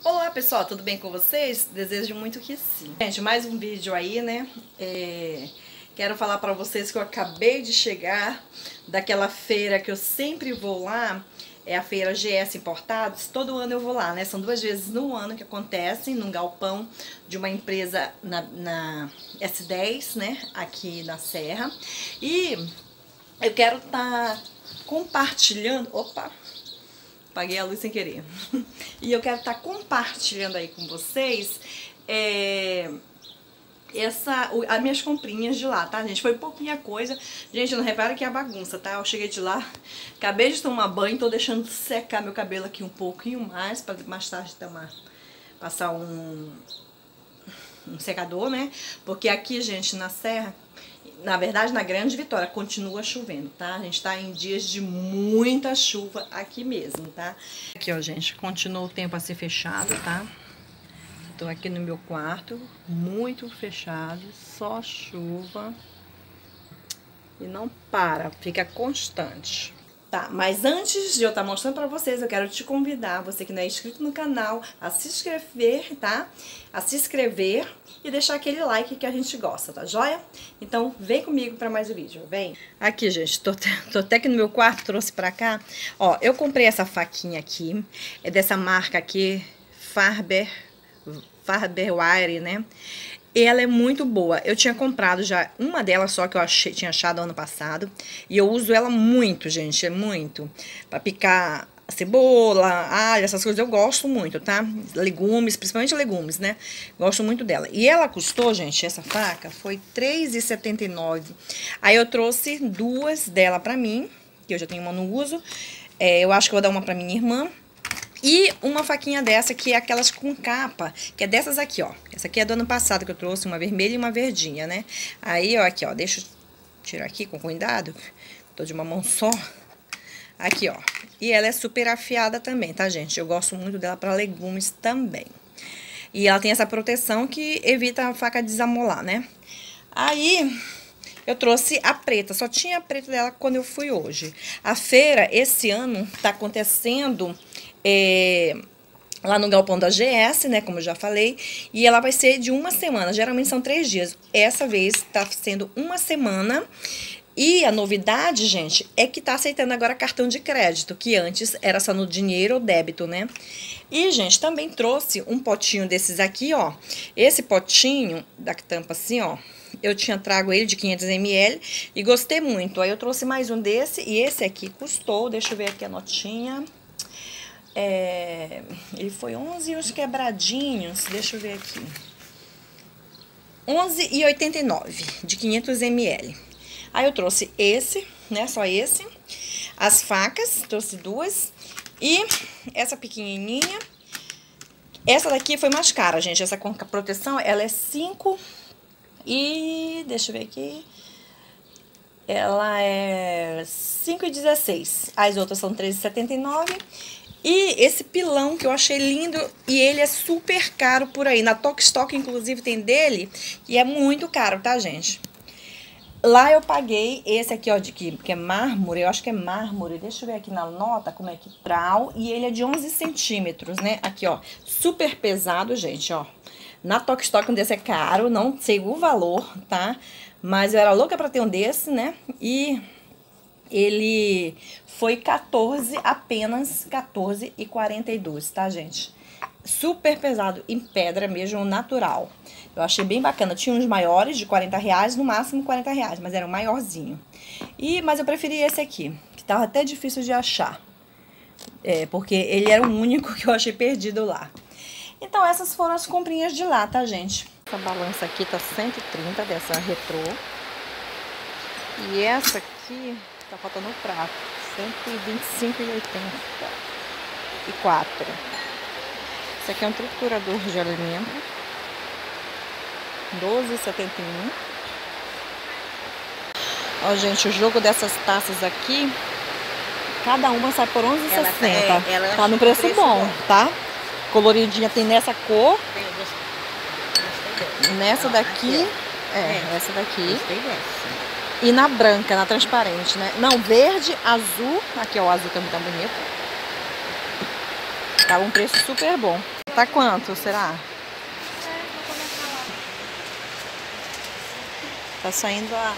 Olá pessoal, tudo bem com vocês? Desejo muito que sim. Gente, mais um vídeo aí, né? Quero falar pra vocês que eu acabei de chegar daquela feira que eu sempre vou lá. É a feira GS Importados. Todo ano eu vou lá, né? São 2 vezes no ano que acontecem num galpão de uma empresa na S10, né? Aqui na Serra. E eu quero estar compartilhando... Opa! Apaguei a luz sem querer. E eu quero estar compartilhando aí com vocês as minhas comprinhas de lá, tá, gente? Foi pouquinha coisa. Gente, não repara que é a bagunça, tá? Eu cheguei de lá, acabei de tomar banho, tô deixando secar meu cabelo aqui um pouquinho mais, pra mais tarde passar um secador, né? Porque aqui, gente, na Serra, na verdade, na Grande Vitória, continua chovendo, tá? A gente tá em dias de muita chuva aqui mesmo, tá? Aqui, ó, gente, continua o tempo a ser fechado, tá? Tô aqui no meu quarto, muito fechado, só chuva. E não para, fica constante. Tá, mas antes de eu estar mostrando pra vocês, eu quero te convidar, você que não é inscrito no canal, a se inscrever, tá? A se inscrever e deixar aquele like que a gente gosta, tá joia? Então, vem comigo pra mais um vídeo, vem! Aqui, gente, tô até aqui no meu quarto, trouxe pra cá. Ó, eu comprei essa faquinha aqui, é dessa marca aqui, Farberware, né? E ela é muito boa. Eu tinha comprado já uma delas só que eu tinha achado ano passado. E eu uso ela muito, gente. É muito. Pra picar cebola, alho, essas coisas eu gosto muito, tá? Legumes, principalmente legumes, né? Gosto muito dela. E ela custou, gente, essa faca, foi R$3,79. Aí eu trouxe 2 dela pra mim, que eu já tenho uma no uso. Eu acho que eu vou dar uma pra minha irmã. E uma faquinha dessa, que é aquelas com capa, que é dessas aqui, ó. Essa aqui é do ano passado que eu trouxe, uma vermelha e uma verdinha, né? Aí, ó, aqui, ó, deixa eu tirar aqui com cuidado. Tô de uma mão só. Aqui, ó. E ela é super afiada também, tá, gente? Eu gosto muito dela pra legumes também. E ela tem essa proteção que evita a faca desamolar, né? Aí... eu trouxe a preta, só tinha a preta dela quando eu fui hoje. A feira, esse ano, tá acontecendo lá no galpão da GS, né, como eu já falei. E ela vai ser de 1 semana, geralmente são 3 dias. Essa vez tá sendo 1 semana. E a novidade, gente, é que tá aceitando agora cartão de crédito, que antes era só no dinheiro ou débito, né? E, gente, também trouxe um potinho desses aqui, ó. Esse potinho, da tampa assim, ó. Eu tinha trago ele de 500 ml e gostei muito. Aí eu trouxe mais um desse e esse aqui custou, deixa eu ver aqui a notinha. Ele foi 11 uns quebradinhos, deixa eu ver aqui. R$11,89 de 500 ml. Aí eu trouxe esse, né, só esse. As facas, trouxe 2. E essa pequenininha. Essa daqui foi mais cara, gente. Essa com proteção, ela é 5... e deixa eu ver aqui, ela é 5,16. As outras são 3,79. E esse pilão que eu achei lindo, e ele é super caro por aí. Na Tok Stock, inclusive, tem dele, e é muito caro, tá, gente? Lá eu paguei esse aqui, ó, que é mármore, eu acho que é mármore. Deixa eu ver aqui na nota como é que trau. E ele é de 11 centímetros, né? Aqui, ó, super pesado, gente, ó. Na Tok Stock um desse é caro, não sei o valor, tá? Mas eu era louca pra ter um desse, né? E ele foi apenas 14,42, tá, gente? Super pesado, em pedra mesmo, natural. Eu achei bem bacana. Tinha uns maiores de R$40, no máximo R$40, mas era um maiorzinho. Mas eu preferi esse aqui, que tava até difícil de achar. Porque ele era o único que eu achei perdido lá. Então, essas foram as comprinhas de lá, tá, gente? Essa balança aqui tá 130, dessa retrô. E essa aqui, tá faltando o prato, 125,84. Esse aqui é um triturador de alimento, 12,71. Ó, gente, o jogo dessas taças aqui, cada uma sai por 11,60. Tá no preço bom, tá? Coloridinha tem nessa cor, nessa daqui, essa daqui, e na branca, na transparente, né? Não, verde, azul, aqui ó, o azul também tá bonito. Tá um preço super bom. Tá quanto, será? Vou começar lá. Tá saindo a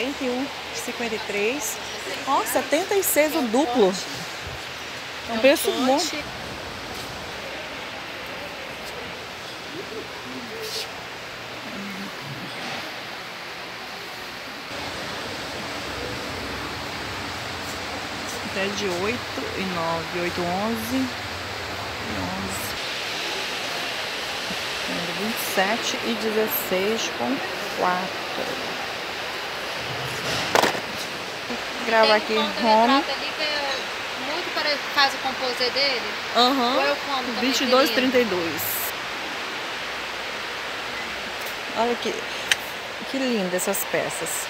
41,53. Ó, 76 o duplo. É um preço bom. Até de 8 e 9, 8, 11 e 11. 27 e 16 com 4. Gravar aqui home. Ali que é muito parecido, faz o composê dele. Aham. Ou eu como também, 22,32. Olha que linda essas peças.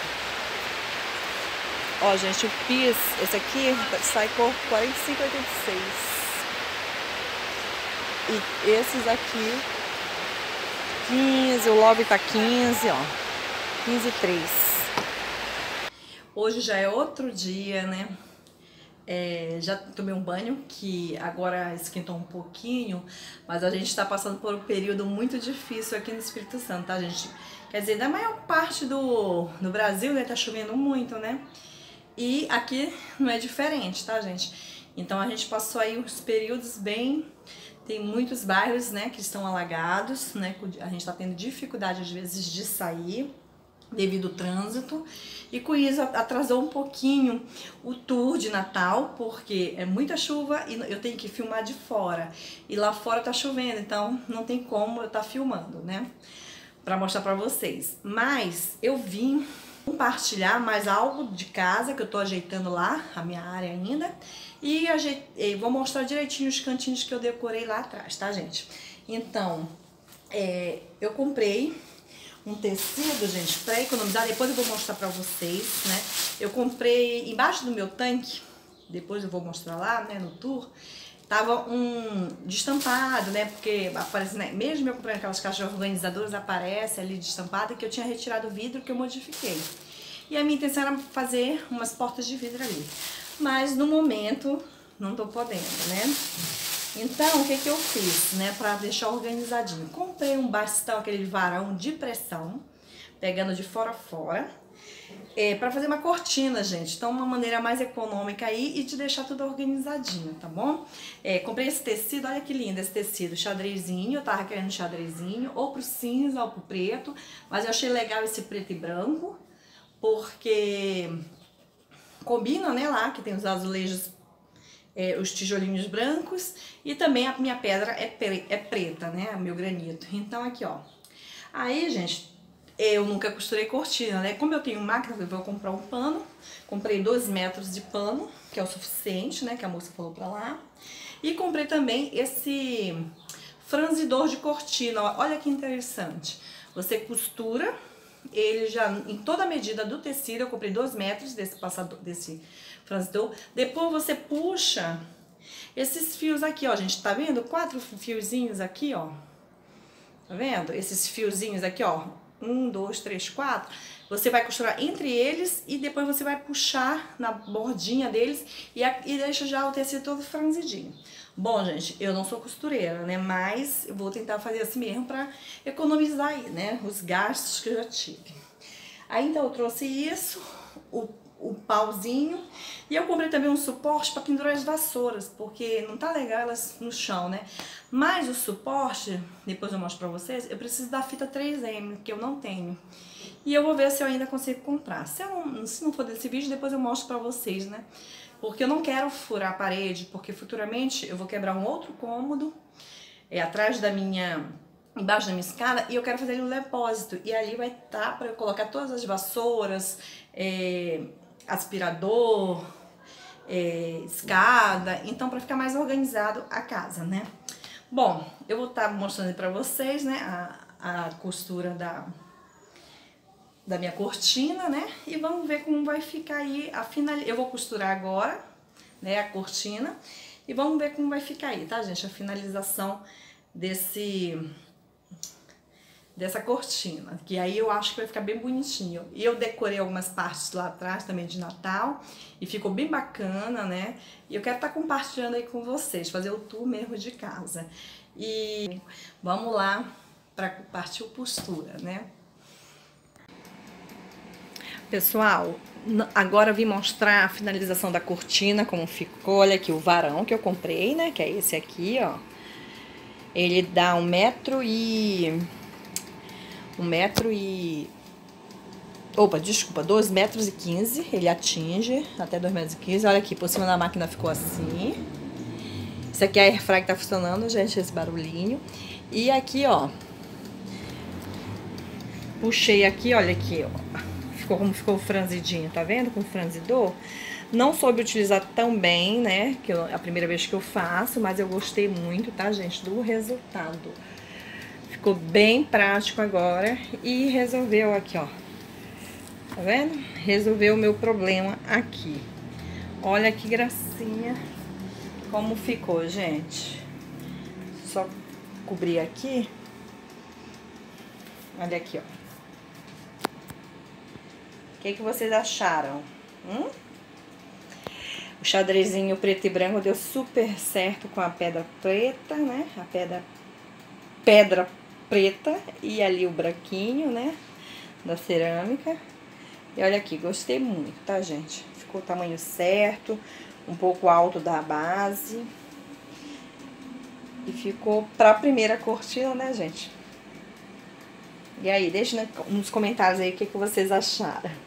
Ó, gente, o PIS, esse aqui sai por 45,86. E esses aqui 15, o Love tá 15, ó. 15,3. Hoje já é outro dia, né? Já tomei um banho, que agora esquentou um pouquinho, mas a gente tá passando por um período muito difícil aqui no Espírito Santo, tá, gente? Quer dizer, na maior parte do Brasil, né, tá chovendo muito, né? E aqui não é diferente, tá, gente? Então a gente passou aí uns períodos bem... Tem muitos bairros, né, que estão alagados, né? A gente tá tendo dificuldade, às vezes, de sair devido ao trânsito. E com isso atrasou um pouquinho o tour de Natal, porque é muita chuva e eu tenho que filmar de fora. E lá fora tá chovendo, então não tem como eu tá filmando, né? Pra mostrar pra vocês. Mas eu vim compartilhar mais algo de casa que eu tô ajeitando lá, a minha área ainda. E vou mostrar direitinho os cantinhos que eu decorei lá atrás, tá, gente? Então, eu comprei um tecido, gente, pra economizar. Depois eu vou mostrar pra vocês, né? Eu comprei embaixo do meu tanque, depois eu vou mostrar lá, né, no tour. Tava um destampado, né? Porque aparece, né? Mesmo eu comprando aquelas caixas organizadoras, aparece ali destampado que eu tinha retirado o vidro que eu modifiquei. E a minha intenção era fazer umas portas de vidro ali. Mas no momento não tô podendo, né? Então, o que que eu fiz, né? Pra deixar organizadinho. Comprei um bastão, aquele varão de pressão, pegando de fora a fora. Pra fazer uma cortina, gente. Então, uma maneira mais econômica aí e de deixar tudo organizadinho, tá bom? Comprei esse tecido, olha que lindo esse tecido, xadrezinho. Eu tava querendo xadrezinho, ou pro cinza ou pro preto. Mas eu achei legal esse preto e branco, porque combina, né, lá, que tem os azulejos, os tijolinhos brancos. E também a minha pedra é preta, né, meu granito. Então, aqui, ó. Aí, gente... Eu nunca costurei cortina, né? Como eu tenho máquina, eu vou comprar um pano. Comprei 2 metros de pano, que é o suficiente, né? Que a moça falou pra lá. E comprei também esse franzidor de cortina. Olha que interessante. Você costura ele já em toda a medida do tecido. Eu comprei 2 metros desse franzidor. Depois você puxa esses fios aqui, ó, gente. Tá vendo? 4 fiozinhos aqui, ó. Tá vendo? Esses fiozinhos aqui, ó. 1, 2, 3, 4. Você vai costurar entre eles e depois você vai puxar na bordinha deles e deixa já o tecido todo franzidinho. Bom, gente, eu não sou costureira, né? Mas eu vou tentar fazer assim mesmo pra economizar aí, né? Os gastos que eu já tive. Aí então eu trouxe isso, o pauzinho, e eu comprei também um suporte para pendurar as vassouras, porque não tá legal elas no chão, né? Mas o suporte, depois eu mostro pra vocês, eu preciso da fita 3M, que eu não tenho. E eu vou ver se eu ainda consigo comprar. Se não for desse vídeo, depois eu mostro pra vocês, né? Porque eu não quero furar a parede, porque futuramente eu vou quebrar um outro cômodo, atrás da embaixo da minha escada, e eu quero fazer ali um depósito. E ali vai estar para eu colocar todas as vassouras, aspirador, escada, então para ficar mais organizado a casa, né? Bom, eu vou estar mostrando para vocês, né, a costura da minha cortina, né? E vamos ver como vai ficar aí a finalização. Eu vou costurar agora, né, a cortina, e vamos ver como vai ficar aí, tá, gente? A finalização dessa cortina, que aí eu acho que vai ficar bem bonitinho. E eu decorei algumas partes lá atrás também de Natal, e ficou bem bacana, né? E eu quero estar compartilhando aí com vocês, fazer o tour mesmo de casa. E vamos lá para partir postura, né? Pessoal, agora eu vim mostrar a finalização da cortina, como ficou. Olha aqui o varão que eu comprei, né? Que é esse aqui, ó. Ele dá 2,15 metros. Ele atinge até 2,15 metros. Olha aqui, por cima da máquina ficou assim. Isso aqui é a airfryer que tá funcionando, gente, esse barulhinho. E aqui, ó. Puxei aqui, olha aqui, ó. Ficou como ficou franzidinho, tá vendo? Com franzidor. Não soube utilizar tão bem, né? Que é a primeira vez que eu faço, mas eu gostei muito, tá, gente? Do resultado. Ficou bem prático agora e resolveu aqui, ó. Tá vendo? Resolveu o meu problema aqui. Olha que gracinha como ficou, gente. Só cobrir aqui. Olha aqui, ó. O que vocês acharam? O xadrezinho preto e branco deu super certo com a pedra preta, né? A pedra preta e ali o branquinho, né? Da cerâmica. E olha aqui, gostei muito, tá, gente? Ficou o tamanho certo, um pouco alto da base. E ficou pra primeira cortina, né, gente? E aí, deixa nos comentários aí o que vocês acharam.